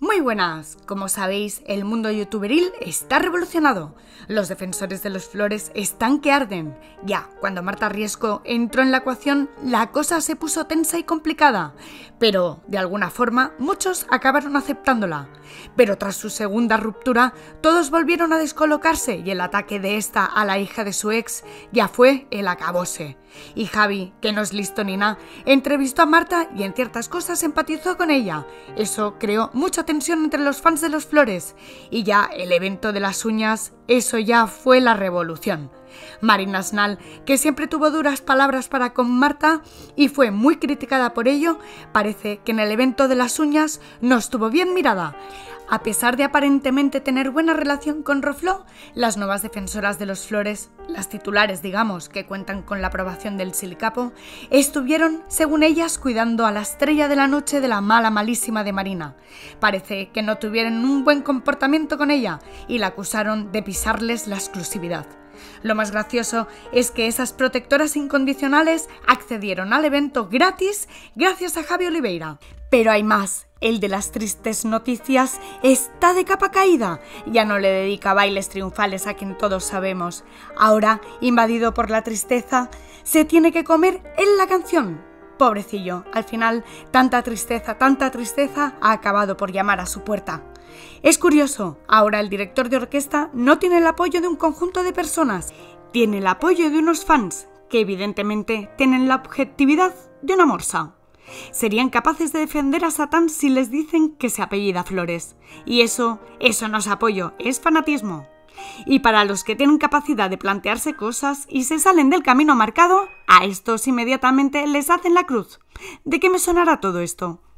Muy buenas, como sabéis, el mundo youtuberil está revolucionado. Los defensores de los flores están que arden. Ya, cuando Marta Riesco entró en la ecuación, la cosa se puso tensa y complicada. Pero, de alguna forma, muchos acabaron aceptándola. Pero tras su segunda ruptura, todos volvieron a descolocarse y el ataque de esta a la hija de su ex ya fue el acabose. Y Javi, que no es listo ni nada, entrevistó a Marta y en ciertas cosas empatizó con ella. Eso creó mucha tensión entre los fans de los flores. Y ya el evento de las uñas, eso ya fue la revolución. Marina Snal, que siempre tuvo duras palabras para con Marta y fue muy criticada por ello, parece que en el evento de las uñas no estuvo bien mirada. A pesar de aparentemente tener buena relación con Rofló, las nuevas defensoras de los flores, las titulares digamos, que cuentan con la aprobación del Silicapo, estuvieron, según ellas, cuidando a la estrella de la noche de la malísima de Marina. Parece que no tuvieron un buen comportamiento con ella y la acusaron de pisarles la exclusividad. Lo más gracioso es que esas protectoras incondicionales accedieron al evento gratis gracias a Javi Oliveira. Pero hay más. El de las tristes noticias está de capa caída. Ya no le dedica bailes triunfales a quien todos sabemos. Ahora, invadido por la tristeza, se tiene que comer en la canción. Pobrecillo, al final, tanta tristeza, ha acabado por llamar a su puerta. Es curioso, ahora el director de orquesta no tiene el apoyo de un conjunto de personas, tiene el apoyo de unos fans, que evidentemente tienen la objetividad de una morsa. Serían capaces de defender a Satán si les dicen que se apellida Flores. Y eso no es apoyo, es fanatismo. Y para los que tienen capacidad de plantearse cosas y se salen del camino marcado, a estos inmediatamente les hacen la cruz. ¿De qué me sonará todo esto?